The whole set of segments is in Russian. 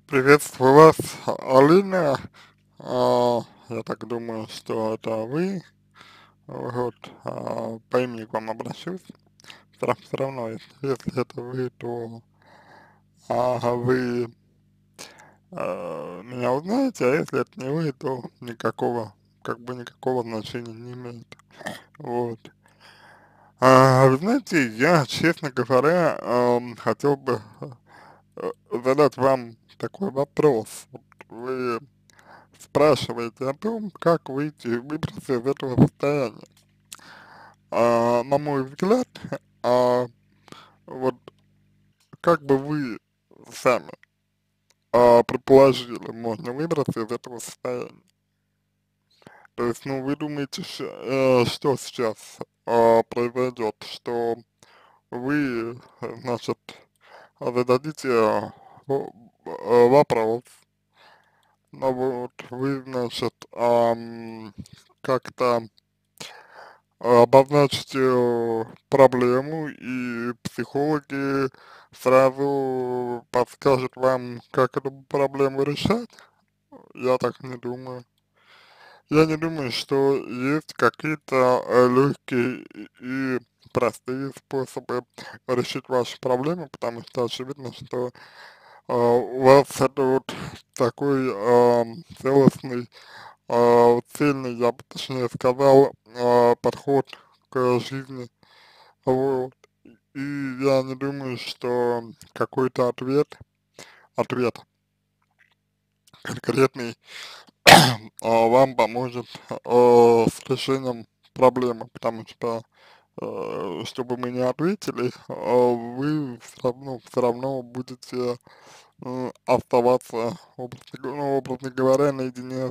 Приветствую вас, Алина. Я так думаю, что это вы. Вот, по имени к вам обращусь. Все равно, если это вы, то вы меня узнаете, а если это не вы, то никакого, как бы никакого значения не имеет. Вот. Вы знаете, я, честно говоря, хотел бы задать вам такой вопрос. Вот вы спрашиваете о том, как выбраться из этого состояния. На мой взгляд, а, вот как бы вы сами предположили, можно выбраться из этого состояния. То есть, ну, вы думаете, что сейчас произойдет, что вы, значит, зададите вопрос, ну вот, вы, значит, как-то обозначите проблему, и психологи сразу подскажут вам, как эту проблему решать? Я так не думаю. Я не думаю, что есть какие-то легкие и простые способы решить вашу проблему, потому что очевидно, что у вас это вот такой целостный, цельный, я бы точнее сказал, подход к жизни. Вот. И я не думаю, что какой-то ответ конкретный вам поможет с решением проблемы, потому что чтобы мы не ответили, вы все равно будете оставаться, образно говоря, наедине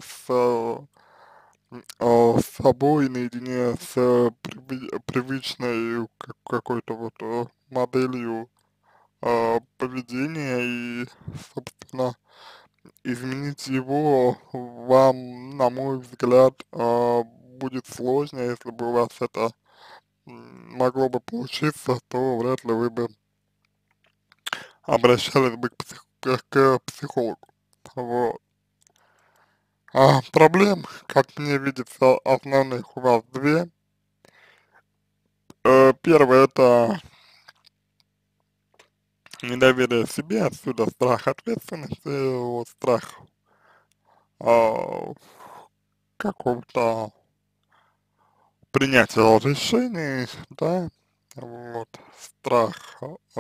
с собой, наедине с привычной какой-то вот моделью поведения, и, собственно, изменить его вам, на мой взгляд, будет сложно. Если бы у вас это могло бы получиться, то вряд ли вы бы обращались бы к психологу. Вот. Проблем, как мне видится, основных у вас две. Первое — это недоверие себе, отсюда страх ответственности, вот страх а, какого-то принятия решений, да, вот, страх,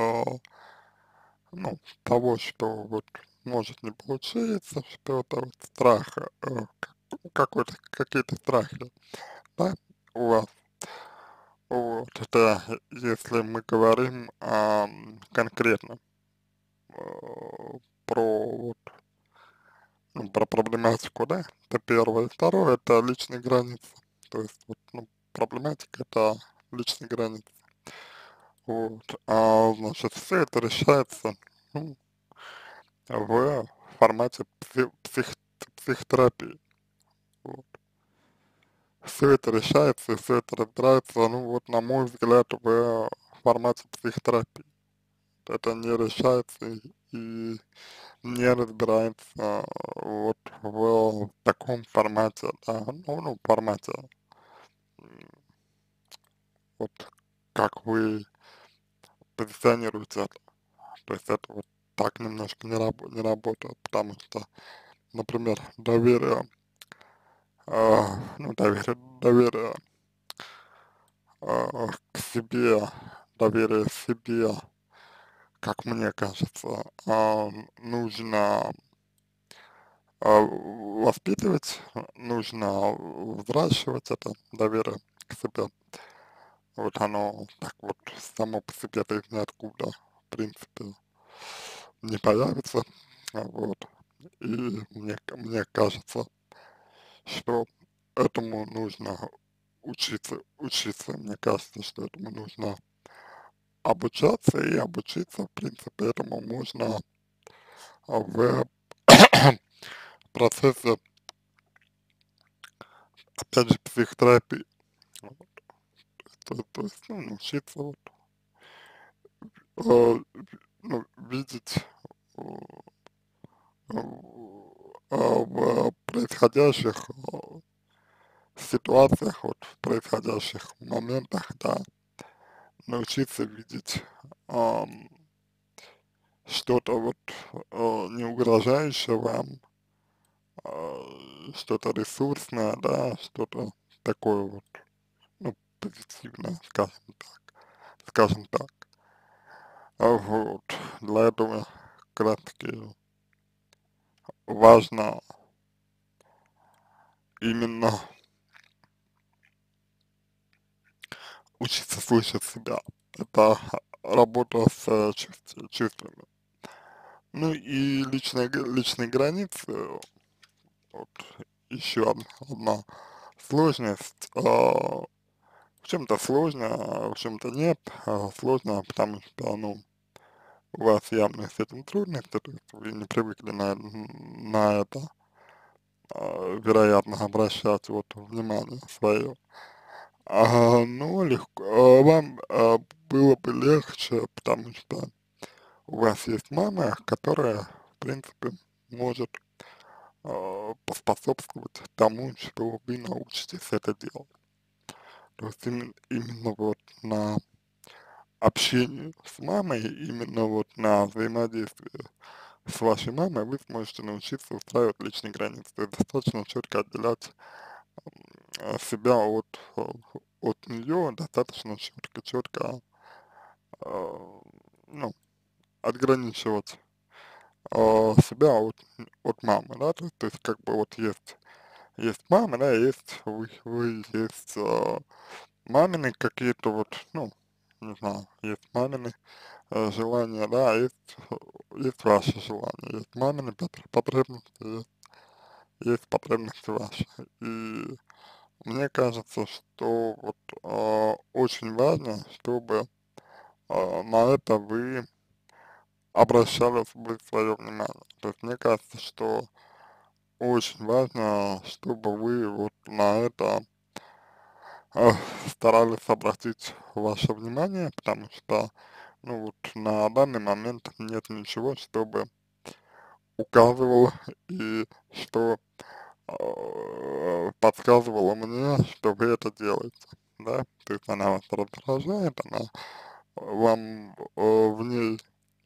ну, того, что вот может не получиться, что-то вот страх, какие-то страхи, да, у вас. Вот, это если мы говорим конкретно э, про вот, ну, про проблематику, да, это первое. Второе — это личные границы. То есть, вот, ну, проблематика — это личные границы. Вот, значит, все это решается, ну, в формате психотерапии. Вот. Все это решается, и все это разбирается, ну, вот, на мой взгляд, в формате психотерапии. Это не решается и не разбирается вот в таком формате, да, ну, формате, м, вот как вы позиционируете это. То есть это вот так немножко не работает, потому что, например, доверие к себе, доверие себе, как мне кажется, нужно воспитывать, нужно взращивать это доверие к себе. Вот оно так вот само по себе-то из ниоткуда, в принципе, не появится. Вот. И мне кажется, что этому нужно учиться. Мне кажется, что этому нужно обучаться, и обучиться, в принципе, этому можно в процессе, опять же, психотерапии. Вот. То есть, ну, научиться вот, э, ну, видеть, э, в происходящих ситуациях, вот в происходящих моментах, да, научиться видеть ам, что-то вот не угрожающее вам, что-то ресурсное, да, что-то такое вот, ну, позитивное, скажем так. Вот, для этого как раз таки важно именно учиться слышать себя. Это работа с чувствами. Ну и личные границы, вот еще одна сложность. В чем-то сложно, а в чем-то нет. Сложно, потому что, ну, у вас явно с этим трудности, то есть вы не привыкли на это, вероятно, обращать вот внимание свое. Ну, легко, вам было бы легче, потому что у вас есть мама, которая, в принципе, может поспособствовать тому, что вы научитесь это делать. То есть именно вот на общении с мамой, именно вот на взаимодействии с вашей мамой вы сможете научиться устраивать личные границы. То есть достаточно четко отделять себя от нее, достаточно четко, ну, отграничивать себя от мамы, да, то есть как бы вот есть мама, да, есть вы есть мамины какие-то вот, ну, не знаю, есть мамины желания, да, есть ваши желания, есть мамины потребности, есть потребности ваши. И мне кажется, что вот очень важно, чтобы на это вы обращали свое внимание. То есть мне кажется, что очень важно, чтобы вы вот на это э, старались обратить ваше внимание, потому что, ну вот на данный момент нет ничего, чтобы указывало и что подсказывало мне, что вы это делаете, да, то есть она вас раздражает, она вам в ней,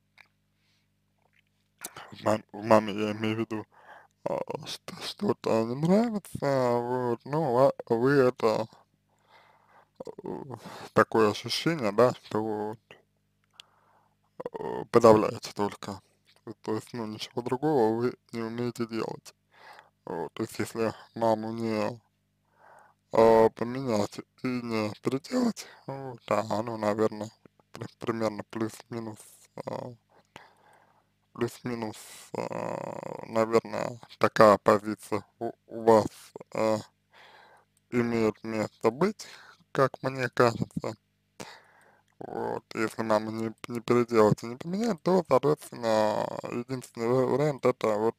в маме я имею в виду, что-то не нравится, вот, ну, вы это, такое ощущение, да, что вот, подавляете только, то есть, ну, ничего другого вы не умеете делать, вот, то есть, если маму не поменять и не переделать, вот, да, оно, наверное, примерно а, плюс-минус, наверное, такая позиция у вас имеет место быть, как мне кажется. Вот, если нам не переделать и не поменять, то, соответственно, единственный вариант это вот,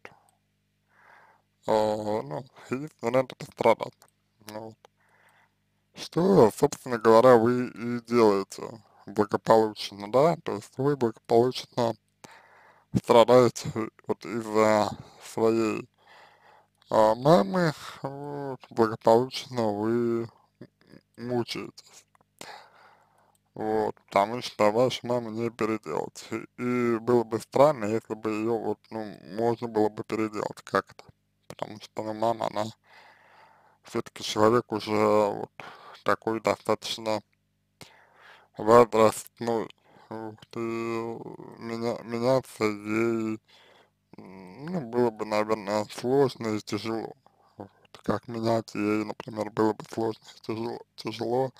ну, единственный вариант это страдать. Ну, вот. Что, собственно говоря, вы и делаете благополучно, да, то есть вы благополучно страдаете вот из-за своей мамы, вот, благополучно вы мучаетесь. Вот, потому что вашу маму не переделать. И было бы странно, если бы ее вот, ну, можно было бы переделать как-то. Потому что, ну, мама, она все-таки человек уже вот такой достаточно возрастной. Вот, и меняться ей, ну, было бы, наверное, сложно и тяжело. Вот, как менять ей, например, было бы сложно и тяжело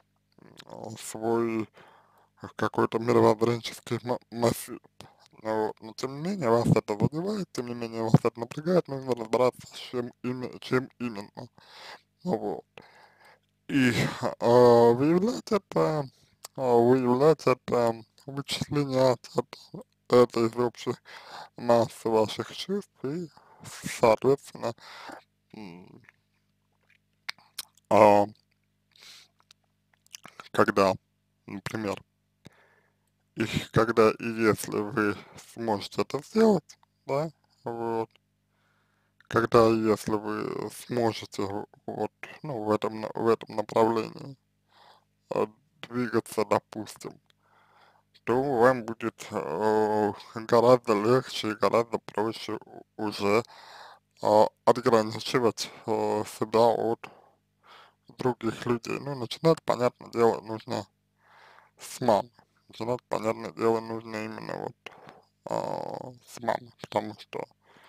свой какой-то мировоззренческий массив. Ну, вот. Но тем не менее вас это задевает, тем не менее вас это напрягает, нужно разбираться, с чем именно. Ну, вот. И выявлять это, вычленять это из общей массы ваших чувств и, соответственно, м, а, когда, например, и когда и если вы сможете это сделать, да, вот, когда, если вы сможете вот, ну, в этом направлении э, двигаться, допустим, то вам будет гораздо легче и гораздо проще уже отграничивать себя от других людей. Ну, начинать, понятное дело, нужно с мамы. Начинать, понятное дело, нужно именно вот с мамы, потому что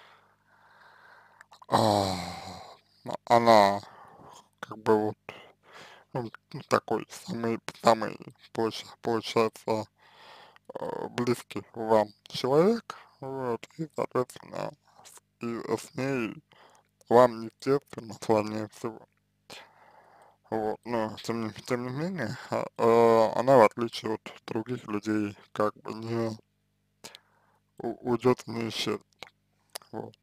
а, она как бы вот ну, такой самый получается близкий вам человек, вот, и, соответственно, с ней вам, естественно, сложнее всего. Вот, но тем не менее, она, в отличие от других людей, как бы не уйдет и не исчезнет. Вот.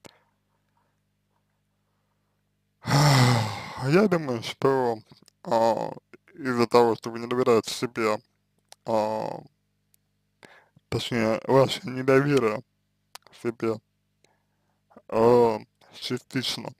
Я думаю, что а, из-за того, что вы не доверяете себе, а, точнее, ваше недоверие к себе а, частично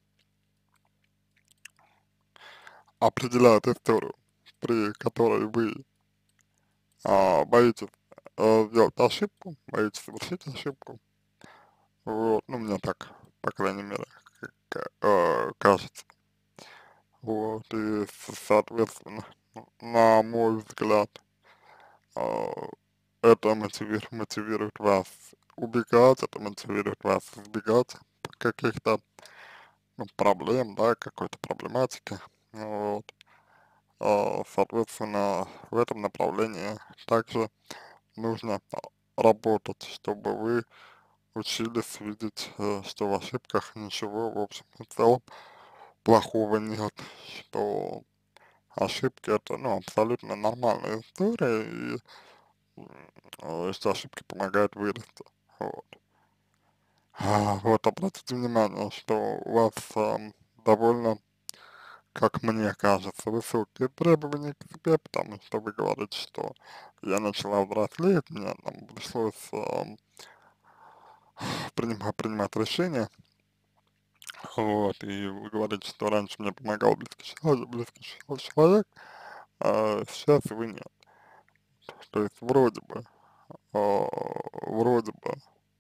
определяет историю, при которой вы боитесь сделать ошибку, боитесь совершить ошибку. Вот, ну, мне так, по крайней мере, кажется. Вот, и, соответственно, на мой взгляд, а, это мотивирует вас убегать, это мотивирует вас избегать каких-то ну, проблем, да, какой-то проблематики. Вот. Соответственно, в этом направлении также нужно работать, чтобы вы учились видеть, что в ошибках ничего, в общем и целом, плохого нет, что ошибки это, ну, абсолютно нормальная история, и что ошибки помогают вырасти. Вот. Вот, обратите внимание, что у вас довольно, как мне кажется, высокие требования к себе, потому что вы говорите, что я начала взрослеть, мне там пришлось принимать решения, вот, и вы говорите, что раньше мне помогал близкий человек, а сейчас вы нет. То есть вроде бы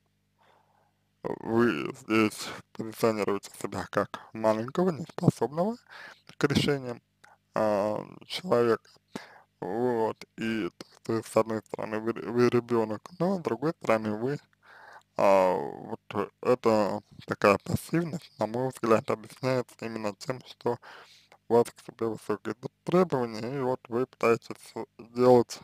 вы здесь позиционируете себя как маленького, неспособного к решениям человека, вот, и то есть, с одной стороны вы ребенок, но с другой стороны вы, вот это такая пассивность, на мой взгляд, объясняется именно тем, что у вас к себе высокие требования, и вот вы пытаетесь делать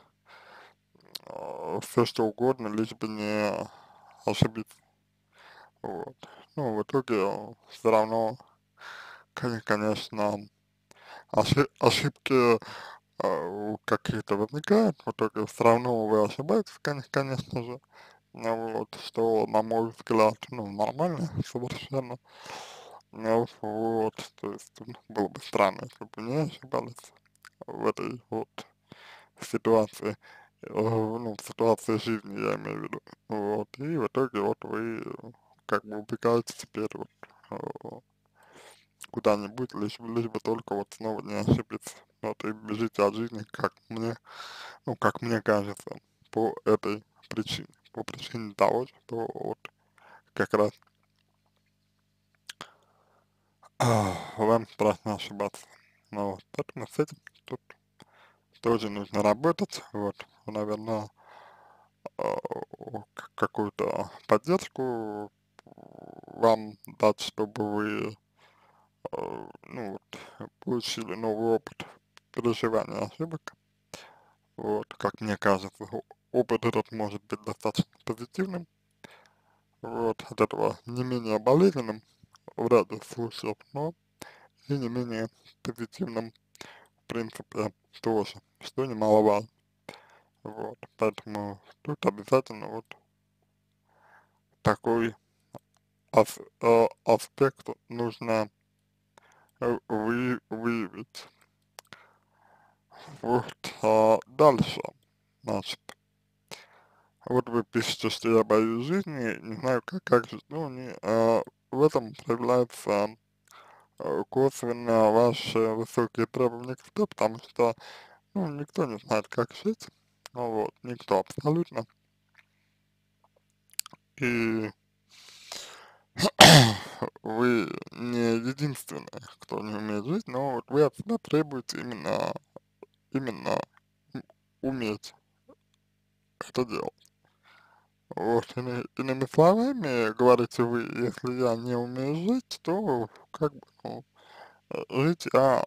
все что угодно, лишь бы не ошибиться, вот. Ну, в итоге все равно, конечно, ошибки какие-то возникают, в итоге все равно вы ошибаетесь, конечно же, ну, вот, что, на мой взгляд, ну, нормально совершенно, ну, вот, то есть, было бы странно, если бы не ошибались в этой вот ситуации, ну, в ситуации жизни, я имею в виду, вот, и в итоге вот вы как бы убегаете теперь вот э, куда-нибудь, лишь бы только вот снова не ошибиться, вот, и бежите от жизни, как мне кажется, по этой причине, по причине того, что вот как раз вам страшно ошибаться. Ну, вот, поэтому с этим тут тоже нужно работать, вот, наверное, какую-то поддержку вам дать, чтобы вы, ну, вот, получили новый опыт переживания ошибок. Вот, как мне кажется, опыт этот может быть достаточно позитивным, вот, от этого не менее болезненным в ряде случаев, но и не менее позитивным, в принципе, тоже, что немаловажно. Вот, поэтому тут обязательно вот такой аспект нужно выявить. Вот, дальше, значит, Вот вы пишете, что я боюсь жизни, не знаю, как жить. Ну, в этом проявляется косвенно ваши высокие требования к себе, потому что, ну, никто не знает, как жить, ну, вот, никто абсолютно, и вы не единственный, кто не умеет жить, но вот вы от себя требуете именно уметь это делать. Вот, иными словами, говорите вы, если я не умею жить, то как бы, ну, жить я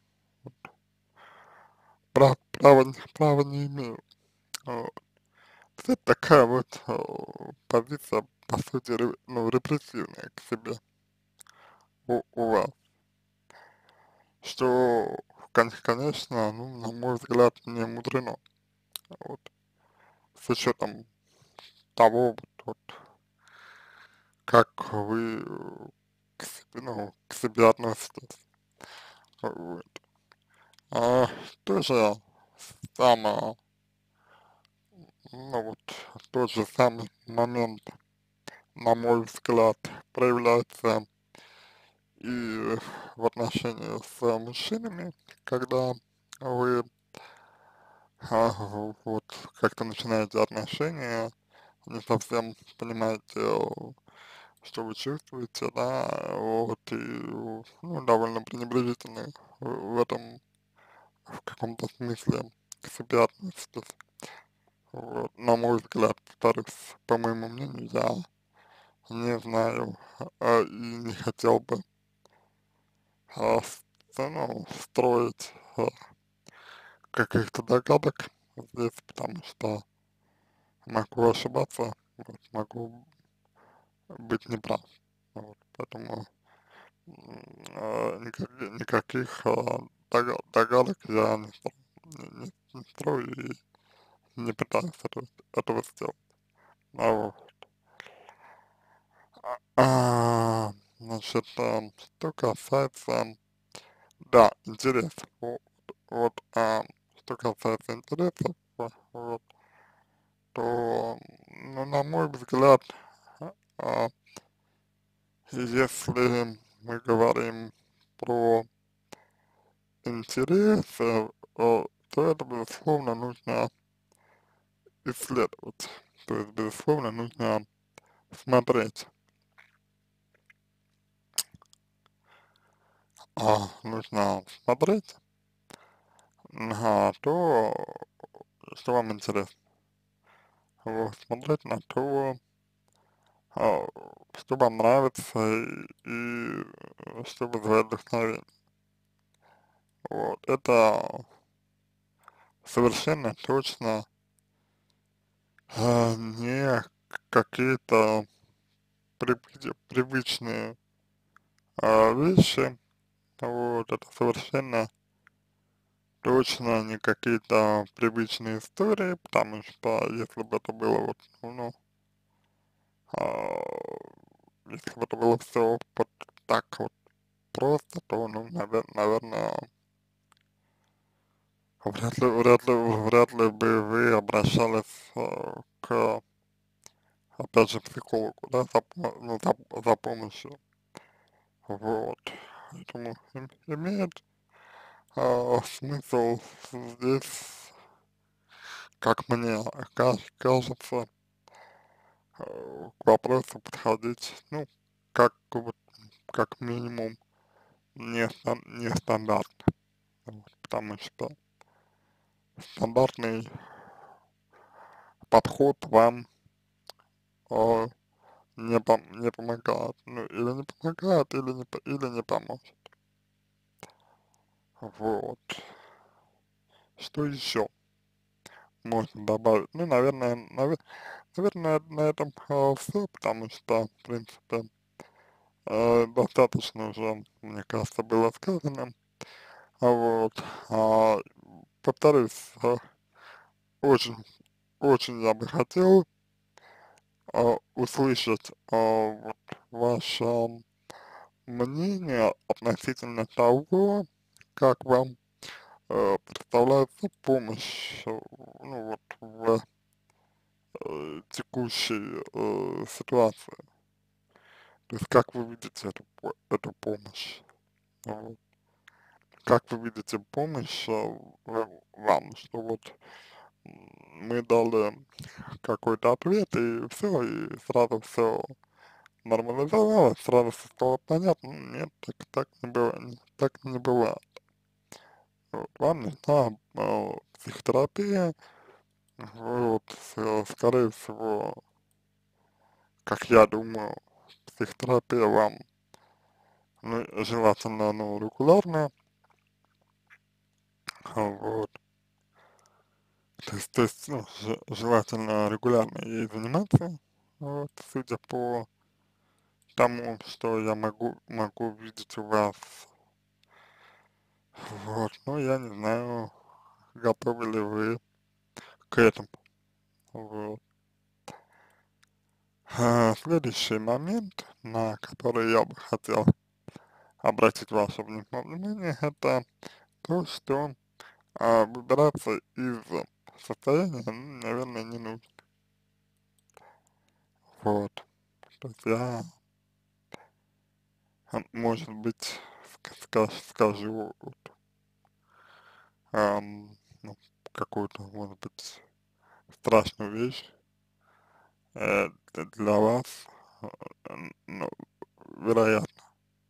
права не имею. Вот. Это такая вот позиция, по сути, ну, репрессивная к себе у вас, что, конечно, ну, на мой взгляд, не мудрено. Вот. С учетом того, вот, как вы к себе, ну, к себе относитесь. Вот. А, тоже самое, ну вот, тот же самый момент, на мой взгляд, проявляется и в отношении с мужчинами, когда вы вот как-то начинаете отношения, не совсем понимаете, что вы чувствуете, да, вот, и, ну, довольно пренебрежительно в этом, в каком-то смысле к себе относитесь. Вот, на мой взгляд, повторюсь, по моему мнению, я не знаю, и не хотел бы, ну, строить каких-то догадок здесь, потому что могу ошибаться, вот, могу быть неправ. Вот, поэтому никаких догадок я не строю и не пытаюсь этого сделать. Вот. Значит, что касается, да, интерес, вот, что касается интересов, вот, то, ну, на мой взгляд, а, если мы говорим про интерес, то это, безусловно, нужно исследовать, то есть, безусловно, нужно смотреть, нужно смотреть на то, что вам интересно, вот, смотреть на то, а, что вам нравится и что вызывает вдохновение. Вот. Это совершенно точно не какие-то привычные вещи. Вот. Это совершенно точно не какие-то привычные истории, потому что если бы это было вот, ну, а, если бы это было все вот так вот просто, то, ну, наверное, вряд ли бы вы обращались к, опять же, психологу, да, ну, за помощью. Вот. Поэтому имеет смысл здесь, как мне кажется, к вопросу подходить, ну, вот, как минимум, нестандартно. Вот, потому что стандартный подход вам э, не помогает. Ну, или не помогает, или не поможет. Вот. Что еще можно добавить? Ну, наверное, на этом все, потому что, в принципе, достаточно уже, мне кажется, было сказано. Вот. А, повторюсь, очень, очень я бы хотел услышать вот ваше мнение относительно того, как вам представляется помощь, ну, вот, текущей ситуации. То есть как вы видите эту помощь? Вот. Как вы видите помощь вам, что вот мы дали какой-то ответ и все, и сразу все нормализовалось, сразу все стало понятно? Нет, так не бывает, так не бывает. Вот. Вам нужна психотерапия, вот, скорее всего, как я думаю, психотерапия вам, ну, желательно, ну, регулярно, вот, то есть, ну, желательно регулярно ей заниматься, вот, судя по тому, что я могу видеть у вас, вот, ну, я не знаю, готовы ли вы к этому, вот. Следующий момент, на который я бы хотел обратить ваше внимание, это то, что выбираться из состояния, ну, наверное, не нужно. Вот. То есть я, может быть, скажу вот, ну, какую-то, может быть, страшную вещь для вас, ну, вероятно,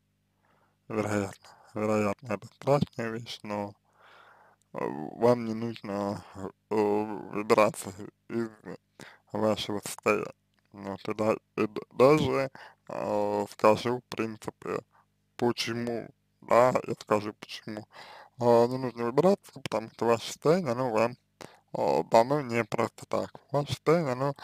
вероятно, это страшная вещь, но вам не нужно выбираться из вашего состояния. Вот, даже скажу, в принципе, почему, да, я скажу почему. Не нужно выбираться, потому что ваше состояние, оно вам дано не просто так. Ваше состояние, оно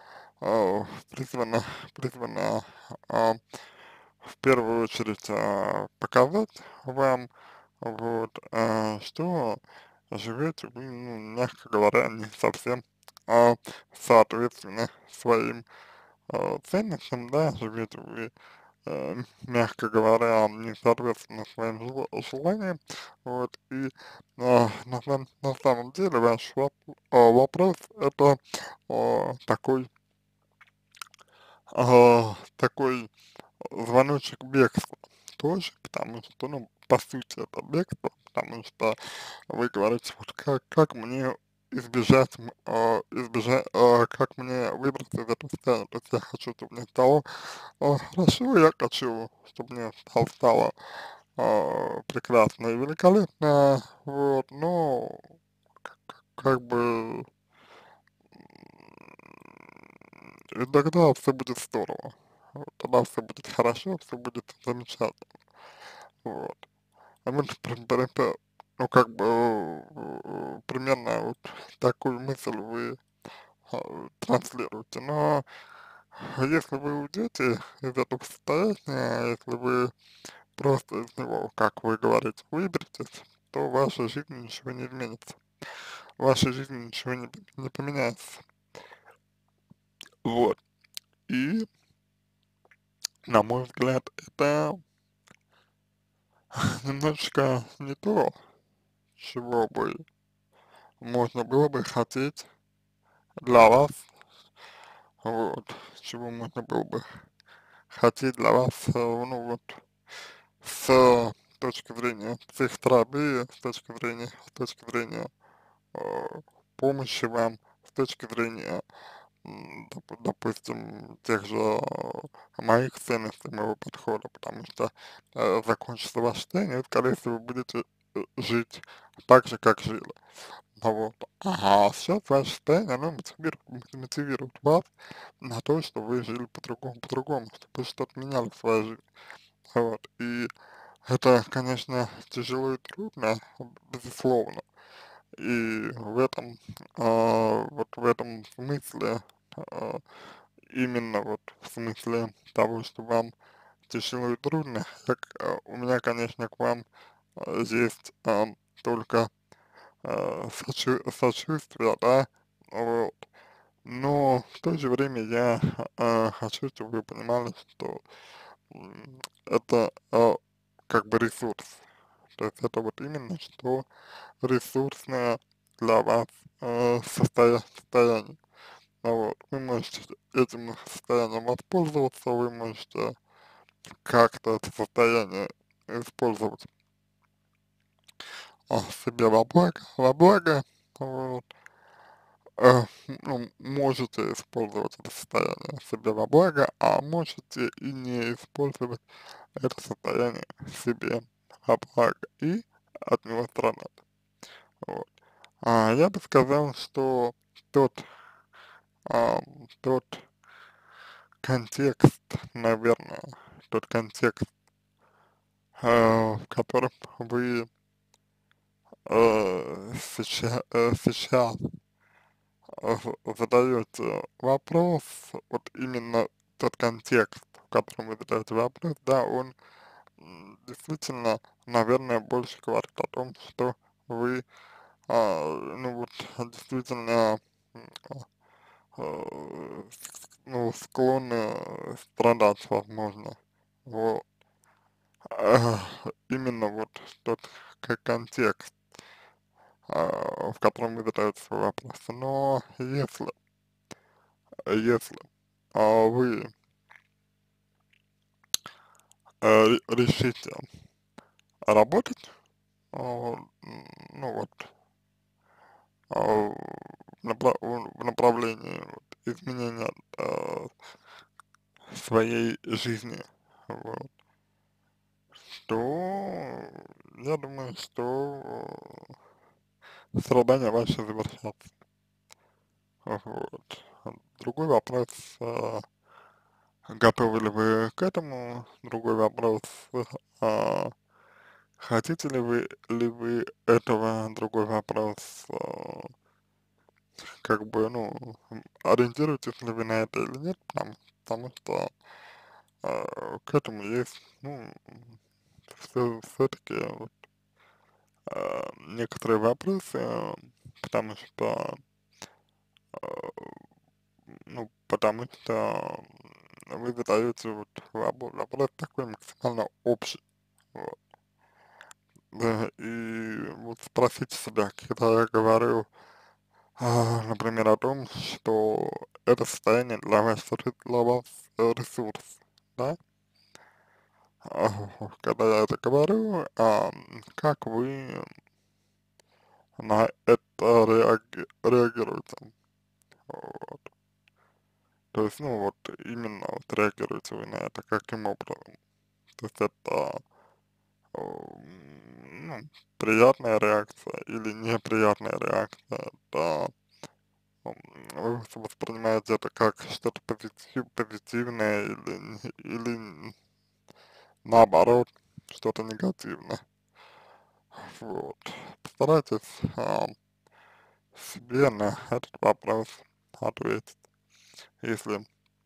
призвано в первую очередь показать вам, вот, что живете вы, ну, мягко говоря, не совсем соответственно своим ценностям, да, живете вы, мягко говоря, не соответственно своим желаниям, вот, и на самом деле ваш вопрос это такой, такой звоночек бегства тоже, потому что, ну, по сути, это бегство, потому что вы говорите, вот как мне как мне выбраться из этого состояния, то есть я хочу, чтобы мне стало хорошо, я хочу, чтобы мне стало прекрасно и великолепно, вот, но как бы и тогда все будет здорово, вот, тогда все будет хорошо, все будет замечательно, вот. А мы, ну, как бы, примерно вот такую мысль вы транслируете. Но если вы уйдете из этого состояния, если вы просто из него, как вы говорите, выберетесь, то в вашей жизни ничего не изменится. В вашей жизни ничего не поменяется. Вот. И, на мой взгляд, это немножечко не то, чего бы можно было бы хотеть для вас, вот, чего можно было бы хотеть для вас, ну вот, с точки зрения психотерапии, с точки зрения э, помощи вам, с точки зрения, допустим, тех же моих ценностей, моего подхода, потому что закончится ваше состояние, и, скорее всего, вы будете жить так же, как жили. Вот. А сейчас ваше состояние, оно мотивирует вас на то, что вы жили по-другому, что вы что-то меняли в своей жизни. Вот. И это, конечно, тяжело и трудно, безусловно. И в этом, вот в этом смысле, а, именно вот в смысле того, что вам тяжело и трудно, у меня, конечно, к вам есть только сочувствие, да, вот. Но в то же время я хочу, чтобы вы понимали, что это как бы ресурс. То есть это вот именно что ресурсное для вас состояние. Вот. Вы можете этим состоянием воспользоваться, вы можете как-то это состояние использовать себе во благо, вот, э, ну, можете использовать это состояние себе во благо, а можете и не использовать это состояние себе во благо и от него страдать. Вот. Я бы сказал, что тот, тот контекст, наверное, тот контекст, в котором вы сейчас задаете вопрос, вот именно тот контекст, в котором вы задаете вопрос, да, он действительно, наверное, больше говорит о том, что вы, ну вот, действительно, м, ну, склонны страдать, возможно. Вот. А, Именно вот тот контекст, в котором вы задаете свой вопрос. Но если вы решите работать, ну вот, а, в направлении вот, изменения а, своей жизни, вот, то я думаю, что страдания ваши завершатся. Вот. Другой вопрос, готовы ли вы к этому? Другой вопрос, а, хотите ли вы этого? Другой вопрос, как бы, ну, ориентируетесь ли вы на это или нет, потому что к этому есть, ну, все-таки вот, некоторые вопросы, потому что, потому что вы задаете вот вопрос такой максимально общий, вот, да, и вот спросите себя, когда я говорю, например, о том, что это состояние для вас ресурс, да, когда я это говорю, как вы на это реагируете, вот. То есть, ну, вот именно вот реагируете вы на это каким образом? То есть это, ну, приятная реакция или неприятная реакция, это вы воспринимаете это как что-то позитивное или наоборот, что-то негативное. Вот. Постарайтесь себе на этот вопрос ответить. Если,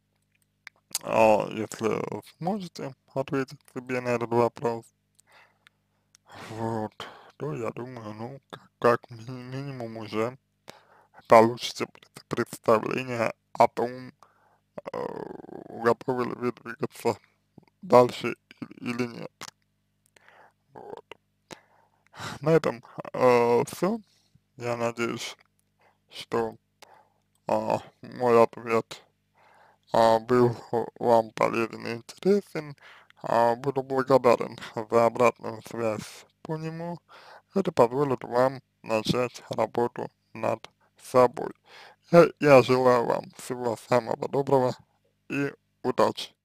если сможете ответить себе на этот вопрос, вот, то я думаю, ну, минимум уже получите представление о том, готовы ли вы двигаться дальше или нет. Вот. На этом все. Я надеюсь, что мой ответ был вам полезен и интересен. Буду благодарен за обратную связь по нему. Это позволит вам начать работу над собой. Я желаю вам всего самого доброго и удачи.